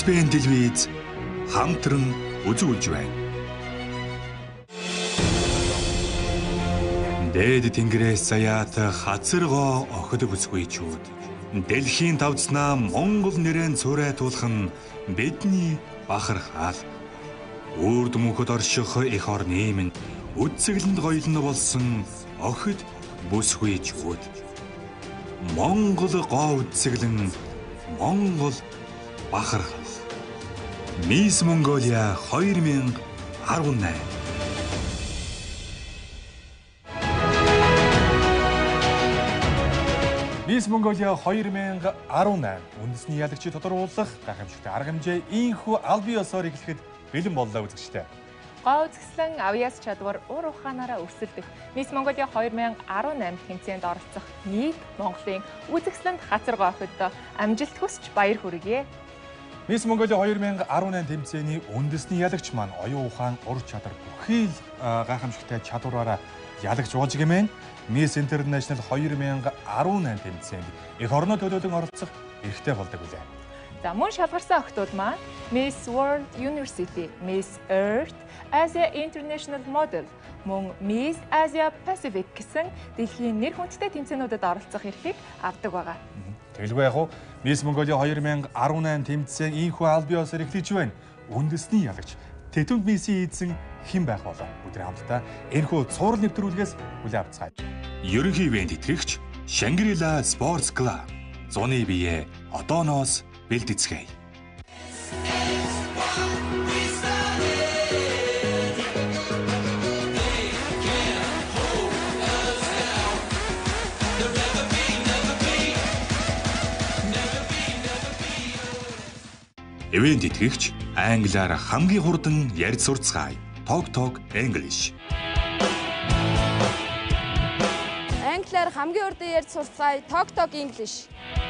SBS телевиз хамтран үзүүлж байна. Дээд тэнгэрээс заяат хазаргоо охид бүсгүйчүүд дэлхийн давцнаа Монгол нэрээр цуурайтуулах нь бидний бахархал. Үрд мөнхөд орших эх орны минь үдцэглэнд гоёлно болсон охид бүсгүйчүүд. Монгол гоо үдцэглэн Монгол бахархал. Miss Mongolia 2018. Miss Mongolia 2018 үндэсний ялагчид тодорхойлох гайхамшигтай арга хэмжээ ийхүү аль бие ёсоор эхлэхэд бэлэн боллоо үзэгчтэй. Гоо үзэсгэлэн авьяас чадвар уур ухаанаараа өрсөлдөх Miss Mongolia 2018 тэмцээнд оролцох нийт Монголын үзэсгэлэнт хацар гоохидоо амжилт хүсч баяр хүргэе. Miss Mongolia 2018 тэмцээний үндэсний ялагч маань оюун ухаан, ур чадвар бүхий л гайхамшигтай чадвараараа ялагч ууж гэмээн Miss International 2018 тэмцээнд эх орноо төлөөлөн оролцох эрхтэй болдог үлээ. За мөн шалгарсан охтууд маань Miss World University, Miss Earth, Asia International Model, мөн Miss Asia Pacific гэсэн дэлхийн нэр хүндтэй тэмцээнүүдэд оролцох эрхийг авдаг байгаа. Тэгэлгүй яг уу Miss Mongolia 2018 тэмцээн ийхүү аль бие ёсоор эхлэж байна. Үндэсний ялагч Тэтүнд Миссийн эзэн хэн байх болоо? Өдрийн хамтдаа энэхүү цуврал нэвтрүүлгээс хүлээн авцгаая. Ерөнхий ивент итгэгч Shangri-La Sports Club зуны бие одооноос бэлтгэцгээе. Ивент итгэгч англиар хамгийн хурдан ярьж сурцгаая. Talk English. Англиар хамгийн хурдан ярьж сурцгаая. Talk English.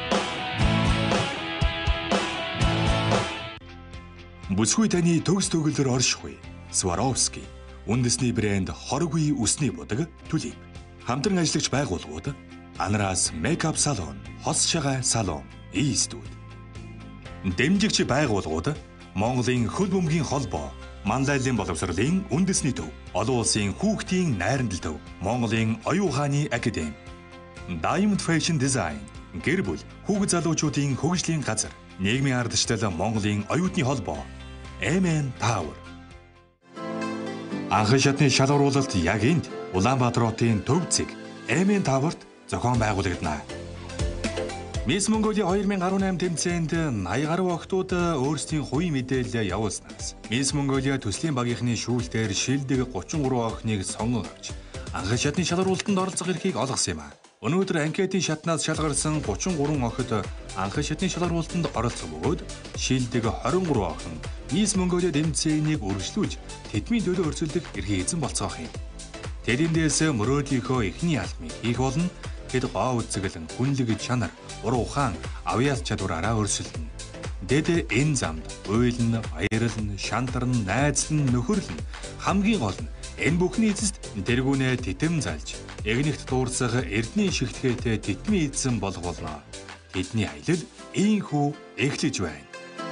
Бүсгүй таны төгс төгөлдөр оршихгүй. Swarovski. Үндэсний брэнд хоргүй үсний будаг Tulip. Хамтран ажиллагч байгууллагууд Anaras Makeup Salon, Хос шагаа салон, Eastwood. Дэмжигч байгууллагууд Монголын хөл бөмбөгийн холбоо, Манлайлалын боловсролын үндэсний төв, олон улсын хүүхдийн найрамдал төв, Монголын оюун ухааны академи, Diamond Fashion Design, гэр бүл, хүүхэд залуучуудын хөгжлийн газар, нийгмийн ардчлал Монголын оюутны холбоо, MN Tower. Анхан шатны шалгаруулалт яг энд Улаанбаатар хотын төв зэг MN Tower-т зохион байгуулагдана. Miss Mongolia 2018 тэмцээнд 80 гаруй охтууд өөрсдийн хувийн мэдээлэл явуулснаас Miss Mongolia төслийн багийнхны шүүлтээр шилдэг 33 охиныг сонгон авч анхан шатны шалгаруулалтанд оролцох эрхийг олгосон юм а. Өнөөдөр анкетын шатнаас шалгарсан 33 охид анхан шатны шалгаруулалтанд оролцох бөгөөд шилдэг 23 охин Miss Mongolia тэмцээнийг үргэлжлүүлж тэдмийн төлөө өрсөлдөх эрхийг эзэн болцоох юм. Тэдэндээс мөрөөдлийнхөө эхний албыг хийх болно. Тэд гоо үзэглэн хүнлэг чанар, ур ухаан, авьяас чадвараараа өрсөлдөнө. Дэд энэ замд уйлн, баярлан, шантарн, найзлан, нөхөрлөн хамгийн гол нь энэ бүхний эцэст тэргүүнээ тэтэм залж, эгнэгт дуурсах эрдний шигтгэхтэй тэтмийн эзэн болох болно. Тэдний аялал ийхүү эхлэж байна.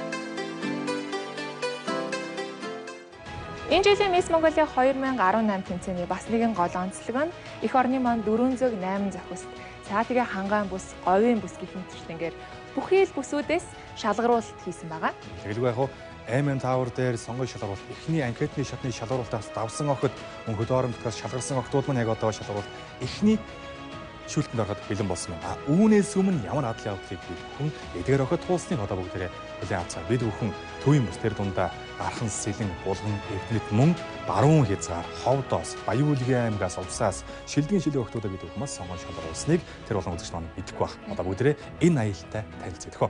Энэ жилийн Miss Mongolia 2018 тэмцээний бас нэгэн гол онцлог нь эх орны маань 408 зохиост цаатгийн хангаан бүс, говийн бүс гэх мэтчлэнгээр бүхий л бүсүүдээс шалгаруулалт хийсэн байгаа. Тэгэлгүй яг уу MN Tower дээр сонгой шалгаруулалт эхний анкетны шатны шалгаруулалтаас давсан охид мөн хөдөөөрөмтгөөс шалгарсан охтууд маань яг одоо шалгаруулалт эхний шүүлтэнд ороход бэлэн болсон байна. Үүнээс өмнө ямар адлын явдлыг бид хүн эдгээр охид туулсныг одоо бүгдээрээ хүлээн авцгаа. Бид бүхэн төвийн бүс тэр дундаа гархан сэлэн булган эвднэт мөн баруун хязгаар ховдоос Баян-Улгийн аймгаас увсаас шилдэгэн шилэг охтуудаа бид бүхэн бас сонгон шалгаруулсныг тэр болон үзэгч маань мэдэхгүй байх. Одоо бүгдээрээ энэ аялалтай танилцъя.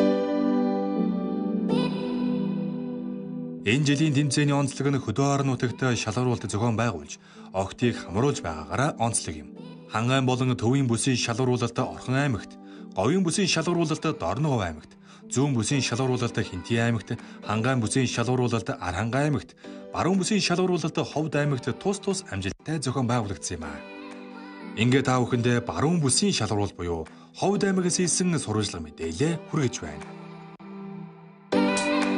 Энэ жилийн тэмцээний онцлог нь хөдөө орон нутагт шалгаруулалт зохион байгуулж охтыг хамруулж байгаагаараа онцлог юм. Хангаан болон төвийн бүсийн шалгаруулалт Орхон аймагт, говийн бүсийн шалгаруулалт Дорногов аймагт, зүүн бүсийн шалгаруулалт Хинтээ аймагт, хангаан бүсийн шалгаруулалт Архангай аймагт, баруун бүсийн шалгаруулалт Ховд аймагт тус амжилттай зохион байгуулагдсан юм а. Ингээд та бүхэндээ баруун бүсийн шалгаруулалт буюу Ховд аймагаас ийсэн сурвалжлага мэдээлэл хүргэж байна.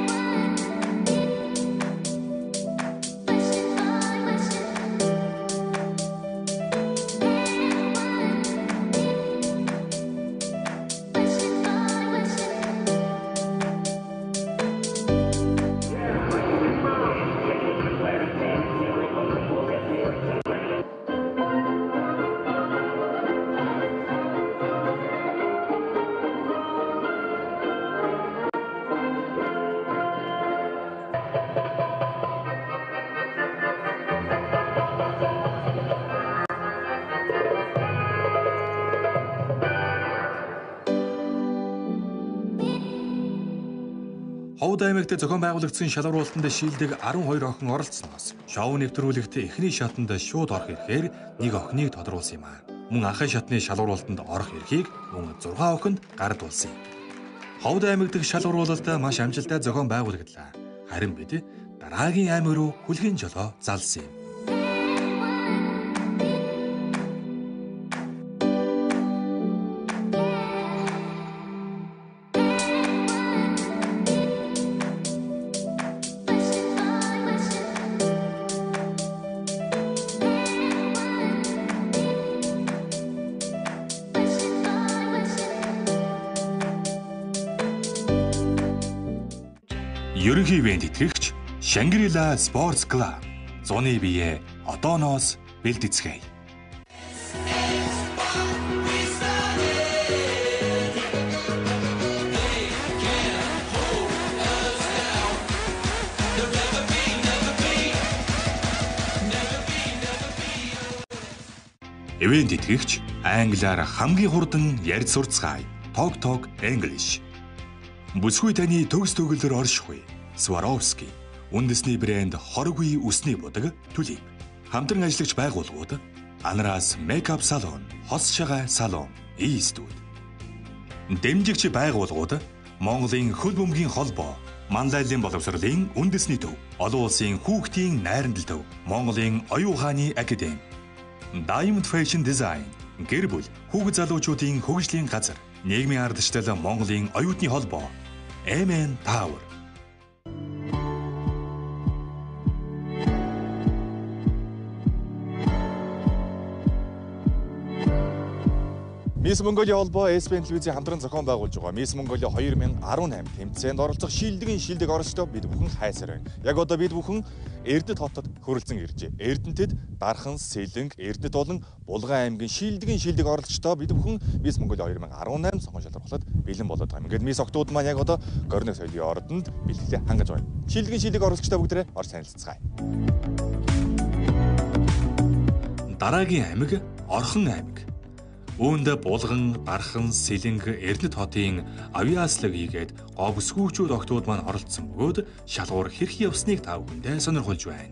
Ховд аймагт зохион байгуулагдсан шалгаруулалтанд шилдэг 12 охин оролцсноос шоу нэвтрүүлэгт эхний шатанд шууд орох эрхээр нэг охиныг тодруулсан юм аа. Мөн анхны шатны шалгаруулалтанд орох эрхийг мөн 6 охинд гардуулсан юм. Ховд аймаг дахь шалгаруулалт маш амжилттай зохион байгуулагдлаа. Харин бид дараагийн аймаг руу хүлгийн жолоо залсан юм. Ерөнхий ивент итгэгч Shangri-La Sports Club зуны бие одооноос бэлтгэцгээе. Ивент итгэгч англиар хамгийн хурдан ярьж сурцгаая. Talk English. Бүсгүй таны төгс төгөлдөр оршихгүй. Swarovski, үндэсний брэнд хориггүй үсний будаг, Tulip. Хамтран ажиллагч байгууллагууд Anaras Makeup Salon, Хос шагаа салон, Eastwood. Дэмжигч байгууллагууд Монголын хөл бөмбөгийн холбоо, Манлайлалын боловсролын үндэсний төв, олон улсын хүүхдийн найрамдал төв, Монголын оюун ухааны академи, Diamond Fashion Design, гэр бүл, хүүхэд залуучуудын хөгжлийн газар, нийгмийн ардчлал Монголын оюутны холбоо, MN Tower. Miss Mongolia холбоо SBN телевизийн хамтран зохион байгуулж байгаа Miss Mongolia 2018 тэмцээнд оролцох шилдэг оролцогчдоо бид бүхэн хайсаар байна. Яг одоо бид бүхэн Эрдэнэт хотод хүрэлцэн иржээ. Эрдэнэтэд Дархан, Сэлэнг, Эрдэнэт болон Булган аймгийн шилдэг оролцогчдоо бид бүхэн Miss Mongolia 2018 сонгон шалгаруулахад бэлэн болоод байгаа юм. Ингээд Miss Октод маань яг одоо горны соёлын ордонд бэлтгэлээ хангаж байна. Шилдэг оролцогчдоо бүгдээрээ орж танилццгаая. Дараагийн аймаг Орхон аймаг. Үүнд Булган, Дархан, Сэлэнг, Эрдэнэт хотын авиаслаг хийгээд говь бүсгүйчүүд октод маань оролцсон бөгөөд шалгуур хэрхэн явсныг та бүхэндээ сонирхолж байна.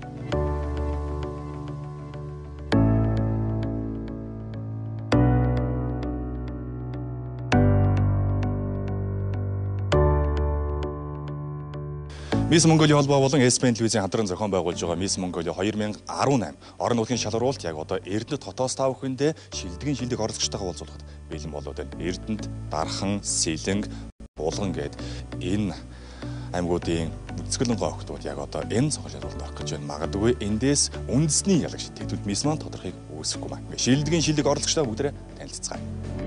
Miss Mongolia холбоо болон SBN телевизийн хамтран зохион байгуулж байгаа Miss Mongolia 2018 орон нутгийн шалгаруулалт яг одоо Эрдэнэт хотоос та бүхэндээ шилдэг оролцогчтойгоо уулзуулахад бэлэн болоод байна. Эрдэнэт, Дархан, Сэлэнг, Булган гээд энэ аймагуудын бүцгэлэн гоогтууд яг одоо энэ сонгон шалгаруулалт орох гэж байна. Магадгүй эндээс үндэсний ялагч тэтгэвд Miss маань тодорхойг үүсэхгүй маань. Шилдэг оролцогчтой бүгдээрээ танилццгаая.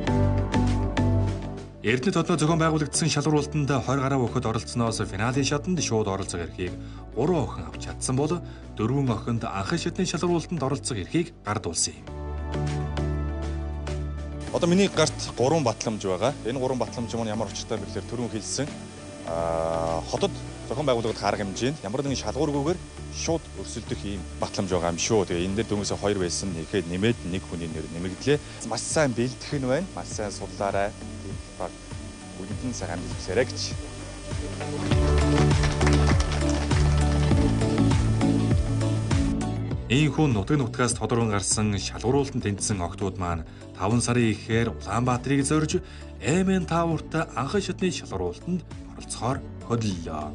Эрдэнэт хотод зохион байгуулагдсан шалгаруулалтанд 20 гаруй охид оролцсноос финалийн шатанд шууд оролцох эрхийг 3 охин авч чадсан бол 4 охинд анхны шатны шалгаруулалтанд оролцох эрхийг гардуулсан юм. Одоо миний гарт 3 батламж байгаа. Энэ 3 батламж маань ямар очиртай вэ гэхээр түрүүн хэлсэн хотод зохион байгуулагдах арга хэмжээнд ямар нэгэн шалгуургүйгээр шууд өрсөлдөх ийм батламж байгаа юм шүү. Тэгээ энэ дээр дөнгөсөө 2 байсан. Нэхэд нэмээд нэг хүний нэр нэмэгдлээ. Маш сайн бэлдэх нь байна. Маш сайн судлаарай. Бүгдэн сайн амжилтсарай гэж. Ийхүү нутгаас тодорхой гарсан шалгуулалтанд тэнцсэн октод маань 5 сарын ихээр Улаанбаатарыг зорж MN Tower-т анхны шатны шалгуулалтанд оролцохоор хөдлөлөө.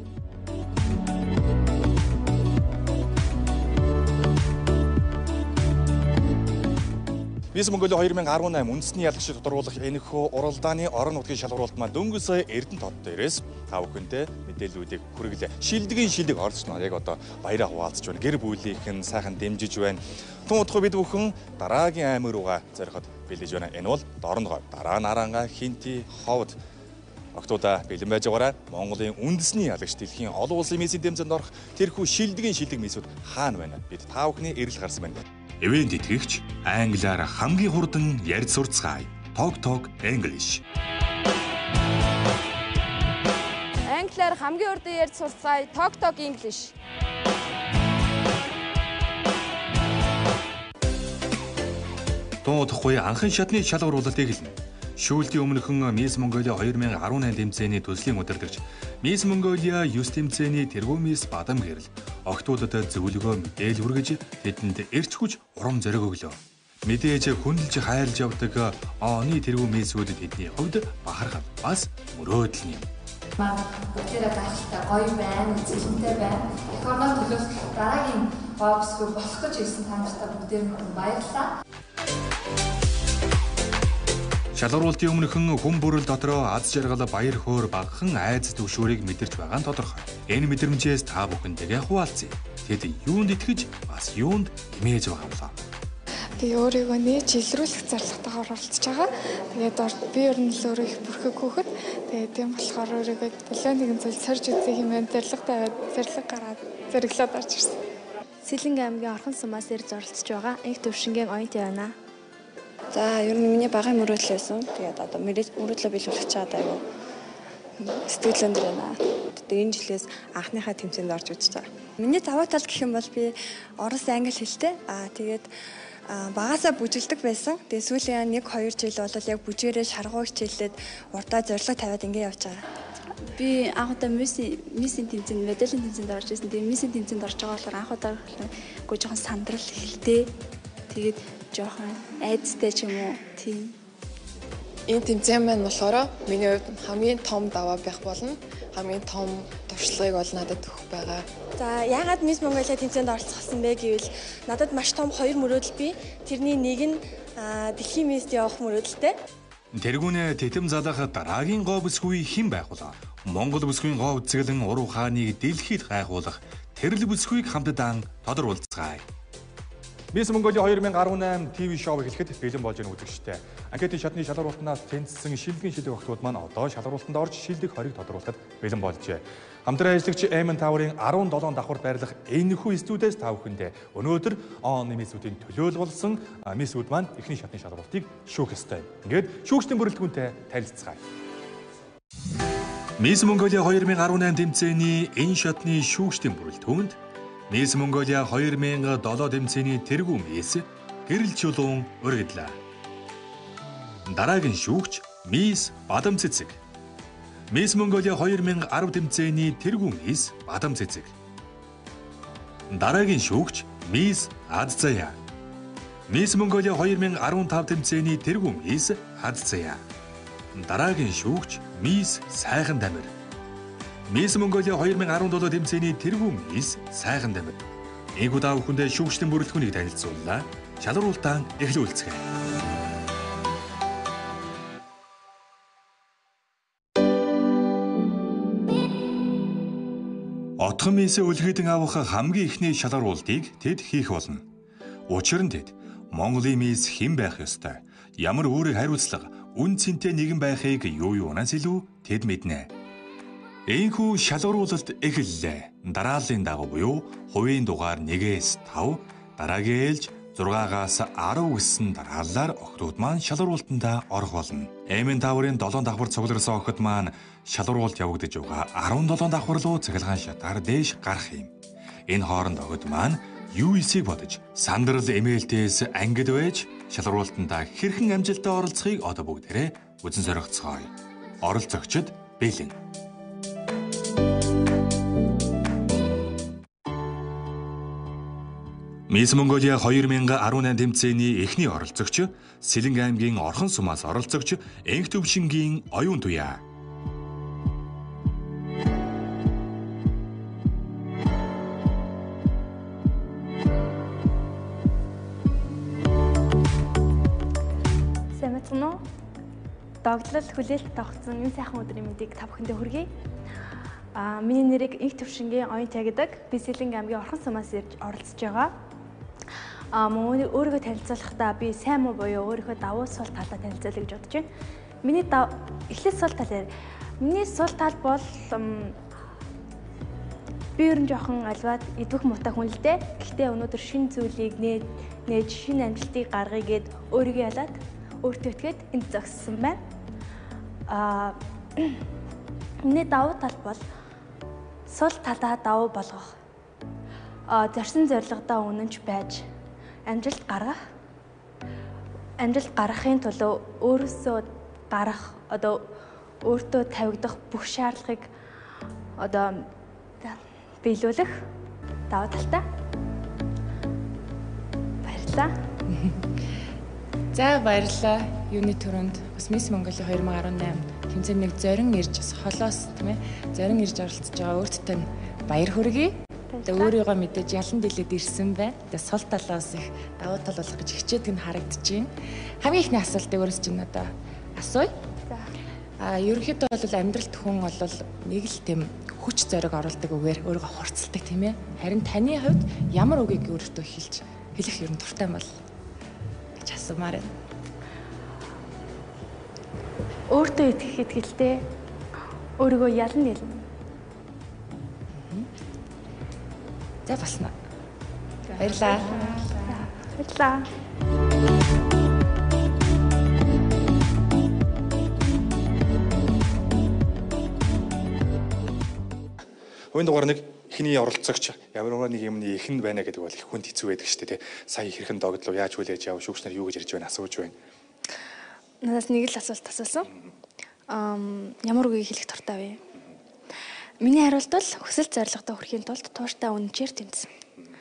Miss Mongolia 2018 үндэсний ялагчид тодруулах энэхүү уралдааны орон нутгийн шалгуулалт маань дөнгөж Эрдэнэт хот дээрээс та бүхэндээ мэдээллүүдийг хүргэлээ. Шилдэг оролцогч маань яг одоо баяраа хуваалцж байна. Гэр бүлийнхэн сайхан дэмжиж байна. Тун удахгүй бид бүхэн дараагийн аймаг руугаа зориход бэлдэж байна. Энэ бол Дорногов, дараа нь Аранга, Хинти, Ховд октода бэлэн байж байгаарай. Монголын үндэсний ялагч дэлхийн олон улсын миссийн тэмцээнд орох тэрхүү шилдэг миссүүд хаана байна? Бид та бүхний эрэл гарсан байна. Ивент итгэгч англиар хамгийн хурдан ярьж сурцгаая. Talk English. Англиар хамгийн хурдан ярьж сурцгаая. Talk English. Туудахгүй анхны шатны шалгаруулалтыг хэлнэ. Шүүлтийн өмнөхөн Miss Mongolia 2018 тэмцээний төслийн удирдагч Miss Mongolia юс тэмцээний тэргуун Miss Бадам гэрэл огтудад зөвлөгөө мэдээлэл хүргэж тэдэнд эрч хүч урам зориг өглөө. Мэдээж хүндэлж хайрлж явдаг оны тэргуун Miss-үүд тэдний хувьд бахархал бас мөрөөдөл юм. Бүгдээрээ гайхалтай гоё байна, үзэлэнтэй байна. Эх орноо төлөөлөх дараагийн гой бүсгүй болох гэж ирсэн та нартай бүгдээр нь баярлалаа. Шалгаруултын өмнөхөн хүн бүрэл дотроо аз жаргал баяр хөөр багахан айц төвшөөрийг мэдэрч байгаа нь тодорхой. Энэ мэдрэмжээс та бүхэнтэйгээ хуваалцъя. Тэд юунд итгэж бас юунд эмээж байгаа юм. Би өөрийгөө нээж илрүүлэх зорилготойгоор оролцож байгаа. Тэгээд би ер нь л өөрөө их бүрхэг хөөхд. Тэгээд тийм болохоор өөрийгөө нэлээд нэгэн зүйл сорж үзэх юм байна. Зэрлэг гараад зэрэглээд орж ирсэн. Сэлэнг аймгийн Орхон сумаас ирж оролцож байгаа. Инх төвшингийн оюутан байна. За ер нь миний багын мөрөөдөл байсан. Тэгээд одоо мөрөөдлөө биелүүлэх чад аюу сэтгэлэн дээр байна. Тэгээд энэ жилээс анхныхаа тэмцээнд орж үзэж байгаа. Миний даваа тал гэх юм бол би орос англи хэлтэй. Тэгээд багасаа бүжгэлдэг байсан. Тэгээд сүүлийн 1-2 жил бол яг бүжгээрээ шаргуу хичээлээд урдаа зорилго тавиад ингэ явж байгаа. Би анх удаа миссийн тэмцээнд, медалийн тэмцээнд орж ирсэн. Тэгээд миссийн тэмцээнд орж байгаа болохоор анх удаа жоохон сандрал хэлтэй. Тэгээд жоохон айдастай ч юм уу тийм. Энэ тэмцээн маань болохоор миний хувьд хамгийн том даваа байх болно. Хамгийн том туршлагыг бол надад өгөх байгаа. За яагаад Miss Mongolia тэмцээнд оролцсон бэ гэвэл надад маш том хоёр мөрөөдөл бий. Тэрний нэг нь дэлхийн Miss явах мөрөөдөлтэй. Тэргүүнээ тэтэм залах дараагийн гоо бүсгүй хэн байх вэ? Монгол бүсгүйн гоо үзэглэн уруу хааныг дэлхийд гайхуулах тэрл бүсгүйг хамтдаа тодорхойлцгаая. Miss Mongolia 2018 ТV шоу эхлэхэд бэлэн болж байгаа үзэгчтэй. Анкетын шатны шалгаруултнаас тэнцсэн шилдэг огтуд маань одоо шалгаруултанд орж шилдэг хориг тодруулахад бэлэн болжээ. Хамтран ажиллагч Эмэн Тауэрын 17 давхар байрлах энэхүү студиэс та бүхэндээ өнөөдөр он Miss-үүдийн төлөөлөл болсон Miss-үүд маань эхний шатны шалгаруултыг шүүх ёстой. Ингээд шүүгчдийн бүрэлдэхүүнтэй танилцгаая. Miss Mongolia 2018 тэмцээний энэ шатны шүүгчдийн бүрэлдэхүүнд Miss Mongolia 2007 тэмцээний тэргуун Miss гэрэл чулуун өргөдлөө. Дараагийн шүүгч Miss Бадам цэцэг. Miss Mongolia 2010 тэмцээний тэргуун Miss Бадам цэцэг. Дараагийн шүүгч Miss Ад Заяа. Miss Mongolia 2015 тэмцээний тэргуун Miss Ад Заяа. Дараагийн шүүгч Miss Сайхан Дамир. Miss Mongolia 2017 тэмцээний тэргуун Miss Сайхан Дамир. Энгүү та бүхэндээ шүүгчдийн бүрэлдэхүүнийг танилцууллаа. Шалгаруултаа эхлүүлцгээе. Отхон Miss үлгэдэн авах хамгийн ихний шалгаруултыг тэд хийх болно. Учир нь тэд Монголын Miss хэн байх ёстой, ямар үүрэг хариуцлага, үн цэнтэй нэгэн байхыг юу юунаас илүү тэд мэднэ. Энэхүү шалгаруулалт эхэллээ. Дарааллын дагуу буюу хувийн дугаар 1-5, дараагийн ээлж 6-аас 10 гэсэн дарааллаар охтууд маань шалгаруултанд орох болно. Эмэн Тауэрын 7 давхар цугларсан охид маань шалгаруулалт явагдаж байгаа 17 давхар руу цахилгаан шатаар дээш гарах юм. Энэ хооронд охид маань UEC-г бодож сандрал эмээлтээс ангид байж шалгаруултанд хэрхэн амжилттай оролцохыг одоо бүгдээрээ үзэн зоригцгоё. Оролцогчид бэлэн. Miss Mongolia 2018 тэмцээний эхний оролцогч Сэлэнг аймгийн Орхон сумаас оролцогч Энх төвшингийн оюун туяа. Сэмэтгэнэ догтлол хүлээлт тогтсон энэ сайхан өдрийн мэндийг та бүхэндээ хүргэе. Миний нэрийг Энх төвшингийн оюун туяа гэдэг. Би Сэлэнг аймгийн Орхон сумаас ирж оролцож байгаа. Мөн өөрийгөө танилцуулахдаа би сайн муу буюу өөрийнхөө давуу сул талаа танилцуулъя гэж бодож байна. Миний эхлээд сул тал. Миний сул тал бол би ер нь жоохон альваад идвэх муутай хүн л дээ. Гэхдээ өнөөдөр шинэ зүйлийг нээж шинэ амжилтыг гаргая гэд өөрийгөө ялаад өөртөө итгээд энд зогссон байна. Миний давуу тал бол сул талаа давуу болгох. Зорьсон зорилгодоо үнэнч байж амжилт гаргахын тулд өөрөөсөө гарах одоо өөртөө тавигдах бүх шаардлагыг одоо биелүүлэх даваа талтай. Баярлалаа. За баярлалаа. Юуны төрөнд бас Miss Mongolia 2018 тэмцээнд нэг зорин ирж бас холоос тийм ээ зорин ирж оролцож байгаа өөртөө баяр хүргэе. Тэгээ өөрийгөө мэдээж ялан дэлээд ирсэн байна. Тэгээ сул талаас их давуу тал болох гэж хичээдэг нь харагдаж байна. Хамгийн ихний асуултыг өөрөөс чинь одоо асууя. Ерөнхийдөө бол амьдралд хүн бол нэг л тийм хүч зориг оруулдаг үгээр өөрийгөө хурцлдаг тийм ээ. Харин таны хувьд ямар үгийг өөртөө хэлэх ер нь дуртай бол гэж асуумаар байна. Өөртөө итгэх итгэлтэй өөрийгөө ялан нэлнэ. За басна. Баярлалаа. Баярлалаа. Хувийн дугаар нэг эхний оролцогч ямар нэг юмны эхэнд байна гэдэг бол их хүнд хэцүү байдаг шүү дээ. Сая хэрхэн догдлоо яаж хүлээж авав шүүгч нар юу гэж ярьж байна асууж байна. Надаас нэг л асуулт асуусан. Ямар үгийг хэлэх дуртай вэ? Миний хариулт бол хүсэл зорилготой хүрэхийн тулд тууштай үнэнчээр тэмцсэн.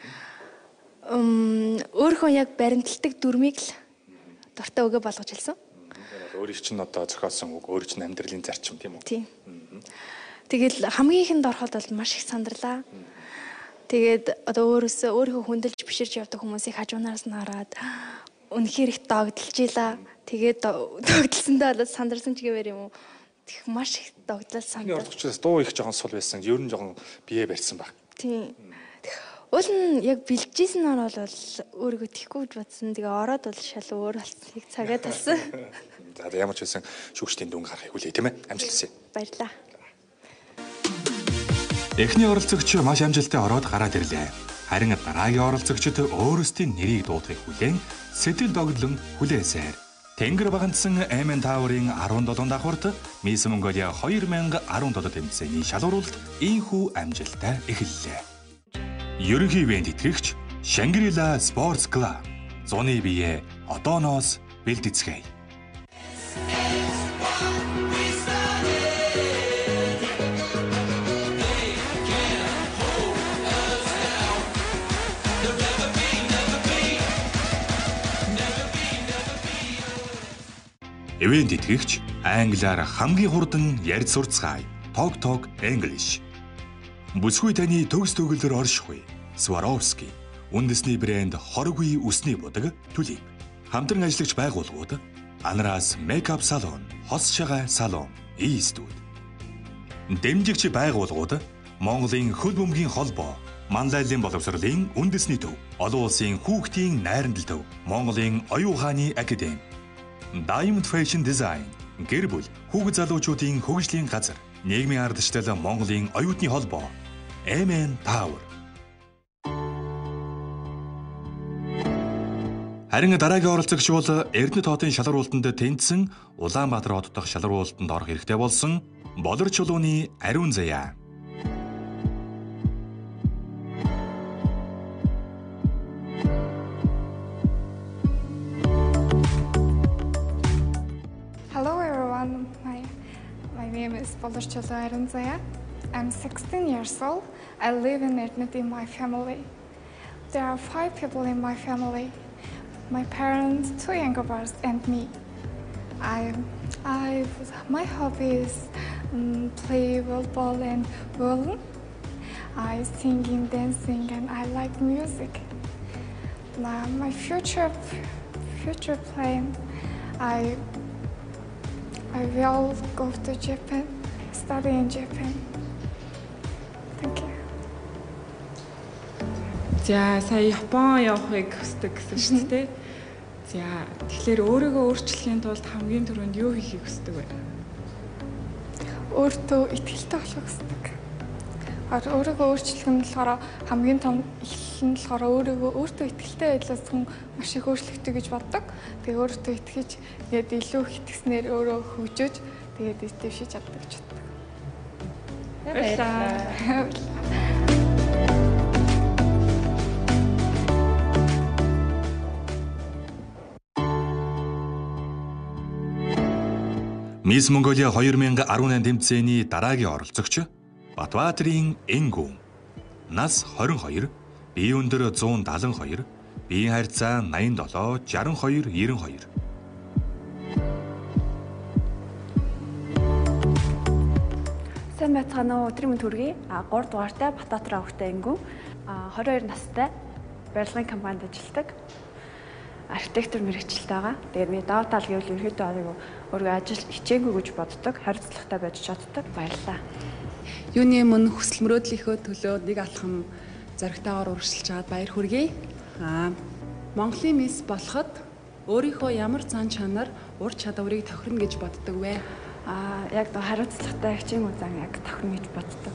Өөрөө яг баримталдаг дүрмийг л дуртай үгээ болгож хэлсэн. Өөрийг чинь одоо зохиосон үг, өөрийн чинь амьдралын зарчим тийм үү? Тийм. Тэгэл хамгийн ихэнд ороход бол маш их сандарлаа. Тэгээд одоо өөрийнхөө хүндэлж биширч явдаг хүмүүсийг хажуунаас нь хараад үнэхээр их догдолж ийла. Тэгээд догдолсондоо бол сандарсан ч гэвэр юм уу. Тэг маш их догдлол сандар. Оролцогчдоос дуу их жоохон сул байсан. Ер нь жоохон бие барьсан баг. Тийм. Уул нь яг бэлжижсэн нь бол өөрийгөө тэхгүй гэж бодсон. Тэгээ ороод бол шал өөр болсныг цагаад талсан. За ямар ч байсан шүүгчдийн дүнг харахыг хүлээе тийм ээ. Амжилт хүсье. Баярлалаа. Эхний оролцогч маш амжилттай ороод гараад ирлээ. Харин дараагийн оролцогчид өөрсдийн нэрийг дуудахыг хүлээн сэтэл догдлон хүлээсээр Тэнгэр багандсан Эмэн Тауэрын 17 давхурт Miss Mongolia 2017 тэмцээний шалгуулалт ийхүү амжилттай эхэллээ. Ерөнхий ивент итгэгч Shangri-La Sports Club зуны бие одооноос бэлтгэцгээе. Ивент итгэгч англиар хамгийн хурдан ярьж сурцгаая. Talk English. Бүсгүй таны төгс төгөлдөр оршихгүй. Swarovski. Үндэсний брэнд хориггүй үсний будаг Tulip. Хамтран ажиллагч байгууллагууд Анраас Makeup Salon, Хос шагаа салон, Eastwood. Дэмжигч байгууллагууд Монголын хөл бөмбөгийн холбоо, Манлайлалын боловсролын үндэсний төв, олон улсын хүүхдийн найрамдал төв, Монголын оюун ухааны академи, Diamond Fashion Design, гэр бүл, хүүхэд залуучуудын хөгжлийн газар, нийгмийн ардчлал Монголын оюутны холбоо, Эмэн Тауэр. Харин дараагийн оролцогч бол Эрдэнэ тоотын шалгаруулалтанд тэнцсэн Улаанбаатар хот дахь шалгаруулалтанд орох хэрэгтэй болсон Болор чулууны Ариун Заяа. Hello everyone, my name is Bolor Chuluu Airiun Zaya. I'm 16 years old. I live in Erdenet in my family. There are 5 people in my family. My parents, 2 younger brothers, and me. My hobby is play volleyball and bowling. I singing, dancing, and I like music. My future plan, I will go to Japan, study in Japan. Thank you. За сая Япон явахыг хүсдэг гэсэн шүү дээ. За тэгэхээр өөрийгөө өөрчлөхийн тулд хамгийн түрүүнд юу хийхийг хүсдэг вэ? Өөртөө итгэлтэй болох хүсдэг. Өөрийгөө өөрчлөх нь болохоор хамгийн том эхлэл нь болохоор өөртөө итгэлтэй байдлаас хүн маш их өөрчлөгдөж гэж боддог. Тэгээ өөртөө итгэж тэгээд илүү их итгэснээр өөрөө хөгжөөж тэгээд дэвшиж чаддаг гэж боддог. Баярлалаа. Miss Mongolia 2018 тэмцээний дараагийн оролцогч Батбаатарын Энгүү. Нас 22, бие өндөр 172, биеийн харьцаа 87, 62, 92. Сайн байцгаана уу, өдрийн мэнд хүргэе. 3 дугаартай Батбаатар өвгтэй Энгүү. 22 настай барилгын компанид ажилладаг. Архитектор мэргэжилтэй байгаа. Тэгээд миний даваа тал гэвэл ерөнхийдөө өөрөө ажил хичээгүй гэж боддог, хариуцлагатай байж чаддаг. Баярлалаа. Юуны мөн хүсэл мөрөөдлийнхөө төлөө нэг алхам зоригтойгоор үргэлжилж байгаад баяр хүргэе. Монголын мисс болоход өөрийнхөө ямар зан чанар, ур чадварыг тохирно гэж боддог вэ? Яг хариуцлагатай хичээгүй зан яг тохирно гэж боддог.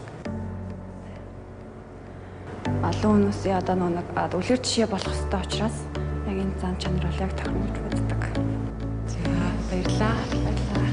Олон хүмүүсийн одоо нэг үлгэр жишээ болох хэрэгтэй учраас яг энэ зан чанар бол яг тохирно гэж боддог. За баярлалаа. Баярлалаа.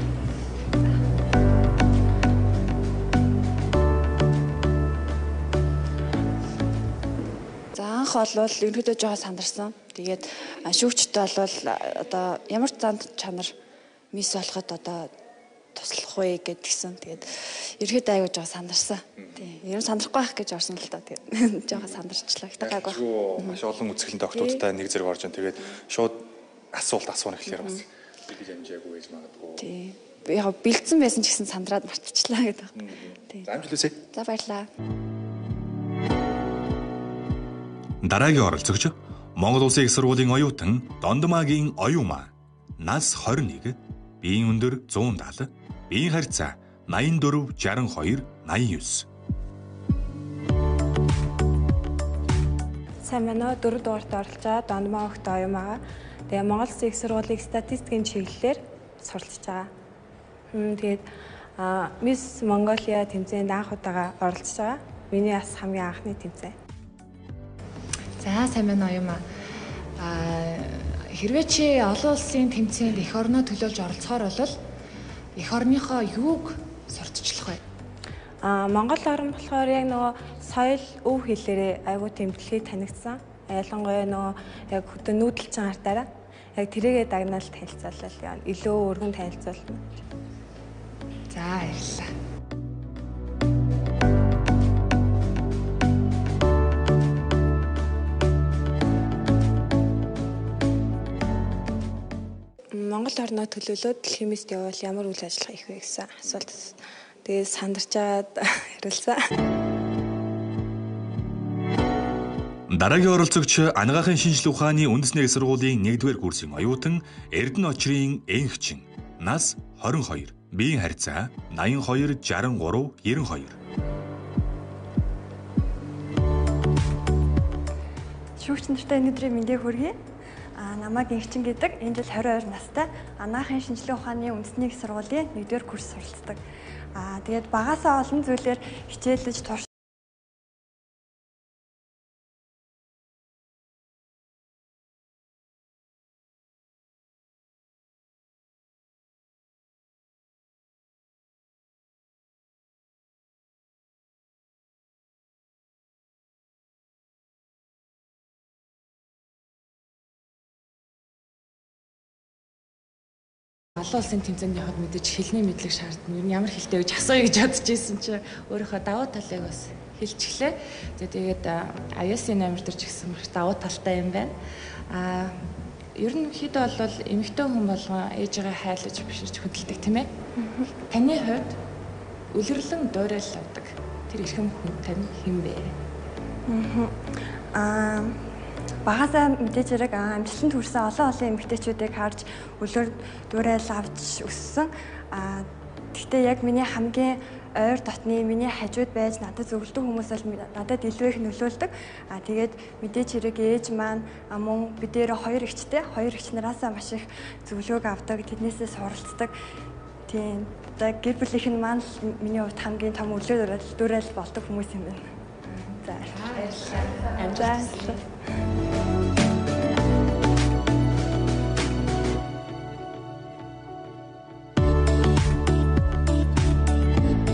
За анх бол ерөнхийдөө жоо сандарсан. Тэгээд шүүгчтэй бол одоо ямар зан чанар мисс болоход одоо туслах вэ гэдгсэн. Тэгээд ерөөдөө аягүй жоо сандарсан. Тийм. Ер нь сандрахгүй байх гэж орсон л та. Тэгээд жоо сандарчлаа. Гэтэ гайгүй. Маш олон үзэсгэлэнтэй охтуудтай нэг зэрэг орж ин. Тэгээд шууд асуулт асууна гэхлээр бас бид амжаагүй байж магадгүй. Тийм. Би яг бэлдсэн байсан ч гэсэн сандраад мартчихлаа гэдэг. Тийм. За амжилтсэ. За баярлалаа. Дараагийн оролцогч Монгол Улсын их сургуулийн оюутан Дондомагийн Оюума. Нас 21, биеийн өндөр 170, биеийн харьцаа 84, 62, 89. Сайн байна уу? 4 дугаарт оролцож байгаа Дондомаа охтой Оюумаа. Тэгээ Монгол Улсын их сургуулийн статистикийн чиглэлээр суралцж байгаа. Тэгээд Miss Mongolia тэмцээнд анх удаага оролцож байгаа. Миний бас хамгийн анхны тэмцээн. За сайн байна Оюумаа. Хэрвээ чи олон улсын тэмцээнд эх орноо төлөөлж оролцохоор бол эх орныхоо юуг сурталчлах вэ? Монгол орн болохоор яг нөгөө соёл, өв хэлээрээ аюул тэмдэглэхийг танигдсан. Ялангуяа нөгөө яг хөдөө нүүдэлчин артаараа яг тэрийгэ дагнаал танилцуулал илүү өргөн танилцуулна. За баярлалаа. Монгол орноо төлөөлөөд дэлхийн мисс явбал ямар үйл ажиллагаа их вэ гэсэн асуулт. Тэгээд сандарчаад хариулсан. Дараагийн оролцогч анагаахын шинжилгээ ухааны үндэсний их сургуулийн 1-р курсын оюутан Эрдэнэ очрын Энхчин. Нас 22, биеийн харьцаа 82, 63, 92. Шүүгч нартай өнөөдрийн мэндийг хүргэе. Намайг Энхчин гэдэг. Энэ жил 22 настай. Анагаахын шинжилгээ ухааны үндэсний их сургуулийн 1-р курс суралцдаг. Тэгээд багасаа олон зүйлээр хичээлж турш Олон улсын тэмцээнд явахад мэдээж хэлний мэдлэг шаардна. Ер нь ямар хэлтэй гэж асууя гэж бодож ирсэн чи өөрийнхөө давуу талыг бас хэлчихлээ. Тэгээд IS-ийн номер дээр ч гэсэн маш давуу талтай юм байна. Ер нь хэд бол эмэгтэй хүн болгон ээжигээ хайлаж биширч хөдөлдөг тийм ээ. Таны хувьд үлгэрлэн дуурал авдаг тэр эрхэм хүн тань хэн бэ? Багасаа мэдээж хэрэг амжилтанд хүрсэн олон эмэгтэйчүүдийг харж үлгэр дуурайл авч өссөн. Гэхдээ яг миний хамгийн ойр дотны миний хажууд байж надад зөвлөдөг хүмүүс бол надад илүү их нөлөөлдөг. Тэгээд мэдээж хэрэг ээж маань мөн бидээр хоёр эгчтэй. Хоёр эгч нараасаа маш их зөвлөгөөг авдаг. Тэднээсээ суралцдаг. Тийм. Одоо гэр бүлийнх нь маань миний хувьд хамгийн том үлгэр дуурайл болдог хүмүүс юм байна. За баярлалаа. Амжилт.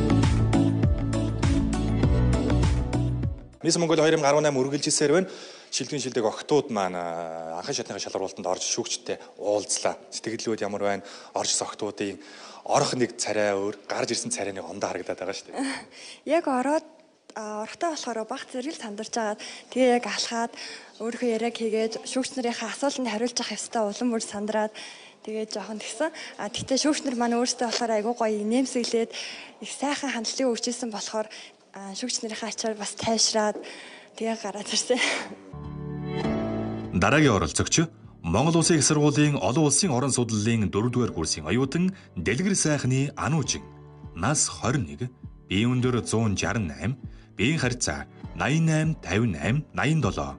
Miss Mongolia 2018 үргэлжилсээр байна. шилдэг охтууд маань анхан шатны шалгуулалтанд орж шүүгчтэй уулзлаа. Сэтгэлүүд ямар байна? Орж ирсэн охтуудын орох нэг царай өөр, гарч ирсэн царайны ондоо харагдаад байгаа шүү дээ. Яг орохдоо болохоор баг зэрэг сандарч агаад тэгээ яг алхаад өөрийнхөө яриаг хийгээд шүүгч нарынхаа асуултанд хариулж авах ёстой улам бүр сандраад тэгээ жоохон тэгсэн. Тэгтээ шүүгч нар маань өөрсдөө болохоор айгүй гоё нэмсэглээд их сайхан хандлагыг өгчээсэн болохоор шүүгч нарынхаа ачаар бас тайшраад тэгээ гараад ирсэн. Дараагийн оролцогч Монгол Улсын их сургуулийн олон улсын орон судлалын 4-р курсын оюутан Дэлгэр сайхны Ануужин. Нас 21, биеийн өндөр 168, биеийн харьцаа 88, 58, 87.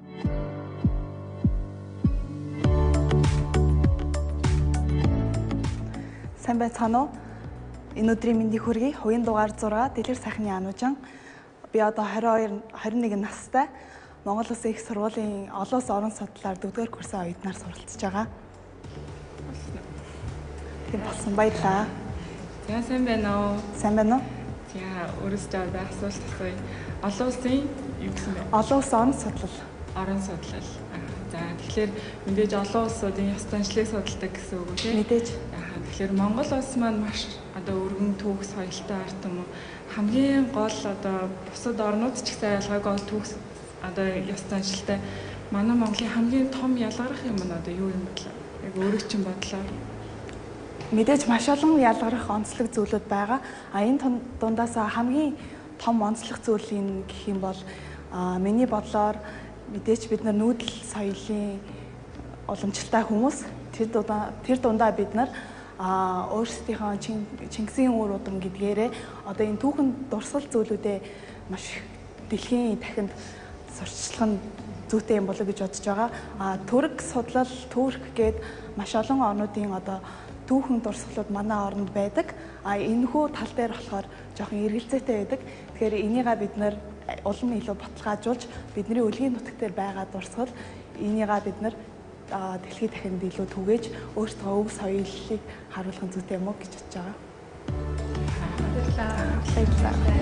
Сайн байцгаана уу? Энэ өдрийн мэндийг хүргэе. Хувийн дугаар 6 Дэлгэр сайхны Ануужин. Би одоо 21 настай. Монгол Улсын их сургуулийн олон улсын орон судлалаар 4-р курсын оюутнаар суралцж байгаа. Тийм болсон баярлаа. За сайн байна уу? Сайн байна уу? За өөрөөсөө байх асуулт асууя. Олон улсын юу гэсэн бэ? Олон улсын орон судлал. Орон судлал. За тэгэхээр мэдээж олон улсуудын ёс заншлыг судалдаг гэсэн үг үү тийм? Мэдээж. Тэгэхээр Монгол улс маань маш одоо өргөн түүх соёлтой арт юм уу? Хамгийн гол одоо бусад орнууд ч гэсэн ялгаагүй гол түүх одоо ёс заншилтай манай Монголын хамгийн том ялгарх юм нь одоо юу юм бэ? Яг өөрөө чинь бодлоо. Мэдээж маш олон ялгарх онцлог зүйлүүд байгаа. Энэ дундаас хамгийн том онцлог зүйл нь гэх юм бол миний бодлоор мэдээж бид нар нүүдэл соёлын уламжлалтай хүмүүс тэр дундаа бид нар өөрсдийнхөө Чингисийн үр удам гэдгээрээ одоо энэ түүхэн дурсгал зүйлүүдээ маш дэлхийн дахинд сурчлах нь зүйтэй юм болоо гэж бодож байгаа. Түрк судлал, Турк гээд маш олон орнуудын одоо түүхэн дурсгалууд манай орнд байдаг. Энэхүү тал дээр болохоор жоохон эргэлзээтэй байдаг. Тэгэхээр энийгээ бид нар улам илүү баталгаажуулж бидний өлгийн нутаг дээр байгаа дурсгал энийгээ бид нар дэлхийд дахинд илүү түгээж өөрсдөө өв соёлыг харуулах зүйтэй юм уу гэж бодож байгаа. Баярлалаа.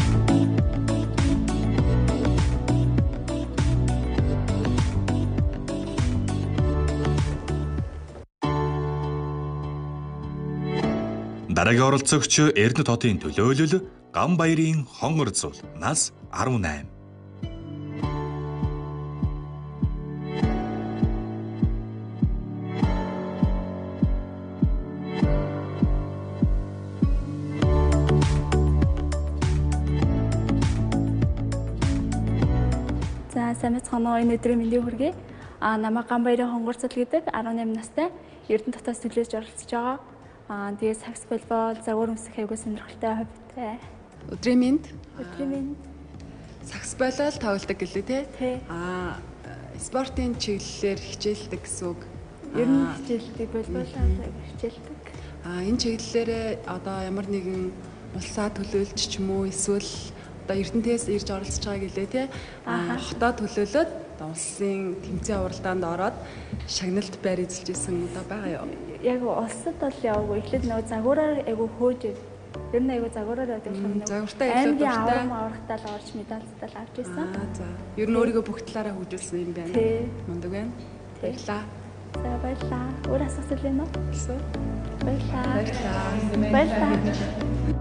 Дараагийн оролцогч Эрдэнэт хотын төлөөлөл Гамбаярын Хонгор зул. Нас 18. За сайн байцгаана уу? Энэ өдрийн мэндийг хүргэе. Намайг Гамбаярын Хонгор зул гэдэг 18 настай Эрдэнэт хотоос төлөөлж оролцож байгаа. Тэгээ сакс волейбол, загвар өмсөх аягүй сонирхолтой хоббитэй. Өдрийн мэнд. Өдрийн мэнд. Сакс волейбол тоглодог гэлээ тий? Спортын чиглэлээр хичээлдэг гэсэн үг. Ер нь хичээлдэг, волейболоор хичээлдэг. Энэ чиглэлээр одоо ямар нэгэн улсаа төлөөлж ч юм уу эсвэл одоо Эрдэнэтээс ирж оролцож байгаа гэлээ тий? Хотоо төлөөлөөд улсын тэмцээн уралдаанд ороод шагналд байр эзэлж исэн удаа байгаа юу? Яг улсад бол яваагүй. Эхлээд нөгөө загвараар айгүй хөөж ер нь айгүй загвараар байдаг юм. Загвартай илүү дуртай. Аврагтаа л орж медальтай л авч ирсэн. За. Ер нь өөрийгөө бүх талаараа хөгжүүлсэн юм байна. Мундаг байна. Баярлаа. За баярлаа. Өөр асуулт байна уу? Баярлаа. Баярлаа. Баярлаа.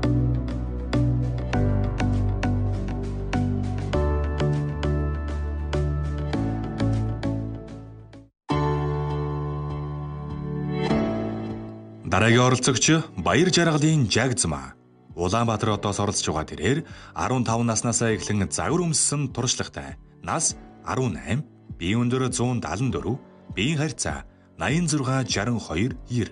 Дараагийн оролцогч Баяр жаргалын Жагзмаа. Улаанбаатар хотоос оролцож байгаа тэрээр 15 наснасаа эхлэн загвар өмссөн туршлагатай. Нас 18, биеийн өндөр 174, биеийн харьцаа 86, 62, 90.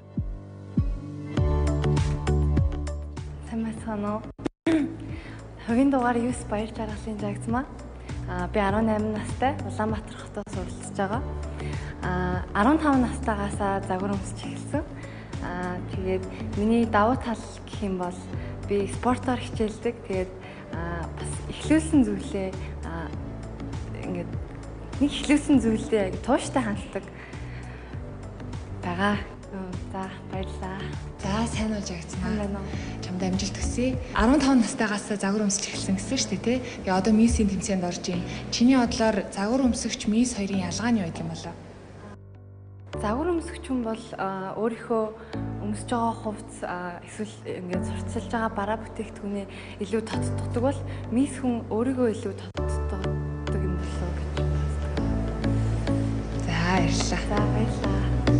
Сайн байцгаана уу? Хувийн дугаар 9 Баяр жаргалын Жагзмаа. Би 18 настай Улаанбаатар хотоос оролцож байгаа. 15 настайгаасаа загвар өмсөж эхэлсэн. Тэгээд миний давуу тал гэх юм бол би спортоор хичээлдэг. Тэгээд бас эхлүүлсэн зүйлээ ингээд нэг эхлүүлсэн зүйлдээ яг тууштай ханддаг байгаа. За баярлалаа. За сайн уу Жагцмаа. байханд амжилт хүсье. 15 настайгаас загвар өмсч эхэлсэн гэсэн шүү дээ, тий. Тэгээ одоо миссийн тэмцээнд орж ийн. Чиний бодлоор загвар өмсөгч мисс хоёрын ялгаа нь юу гэдэг юм болоо? Загвар өмсөгч хүн бол өөрийнхөө өмсөж байгаа хувцас эсвэл ингээд сурталчилж байгаа бараа бүтээгдэхүүнээ илүү тодтогдог бол мисс хүн өөрийгөө илүү тодтогдог юм болов гэж боддог. За баярлалаа. За баярлалаа.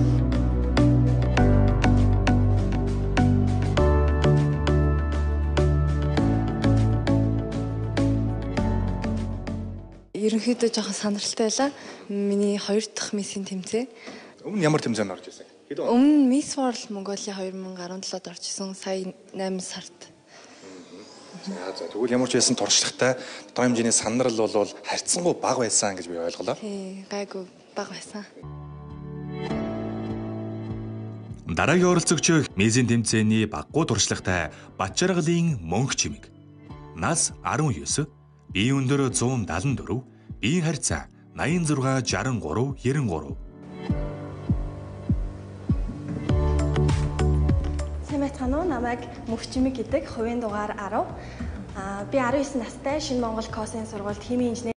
Ерөнхийдөө жоохон сандралтай байлаа. Миний 2 дахь миссийн тэмцээн. Өмнө ямар тэмцээнд орж ирсэн? Өмнө Miss World Mongolia 2017-д орж исэн. Сая 8 сард. За тэгвэл ямар ч байсан туршлагатай доо хэмжээний сандрал бол харьцангуй бага байсан гэж би ойлголоо. Тий, гайгүй бага байсан. Дараагийн оролцогч Миссийн тэмцээний баггуу туршлагатай Батчаргалын мөнх чимэг. Нас 19, бие өндөр 174, биеийн харьцаа 86 63 93. Сайн уу, намайг мөнх чимэг гэдэг, хувийн дугаар 10. Би 19 настай, Шинэ Монгол КОС-ын сургуульд химийн инженери